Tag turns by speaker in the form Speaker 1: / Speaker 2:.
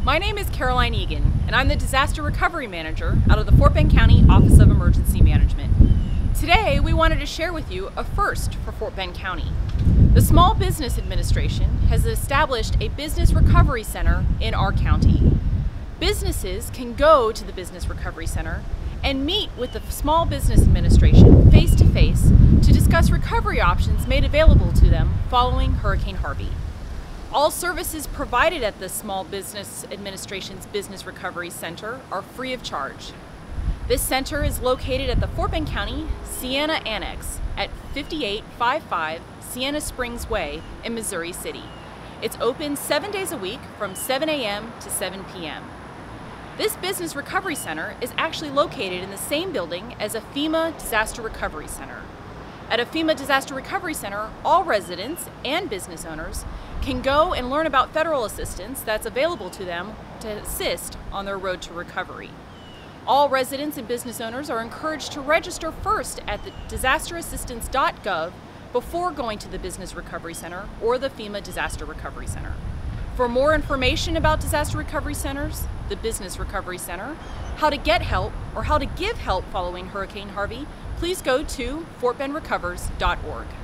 Speaker 1: My name is Caroline Egan, and I'm the Disaster Recovery Manager out of the Fort Bend County Office of Emergency Management. Today, we wanted to share with you a first for Fort Bend County. The Small Business Administration has established a Business Recovery Center in our county. Businesses can go to the Business Recovery Center and meet with the Small Business Administration face-to-face to discuss recovery options made available to them following Hurricane Harvey. All services provided at the Small Business Administration's Business Recovery Center are free of charge. This center is located at the Fort Bend County Sienna Annex at 5855 Sienna Spring Way in Missouri City. It's open 7 days a week from 7 a.m. to 7 p.m. This Business Recovery Center is actually located in the same building as a FEMA Disaster Recovery Center. At a FEMA Disaster Recovery Center, all residents and business owners can go and learn about federal assistance that's available to them to assist on their road to recovery. All residents and business owners are encouraged to register first at the disasterassistance.gov before going to the Business Recovery Center or the FEMA Disaster Recovery Center. For more information about disaster recovery centers, the Business Recovery Center, how to get help, or how to give help following Hurricane Harvey, please go to fortbendrecovers.org.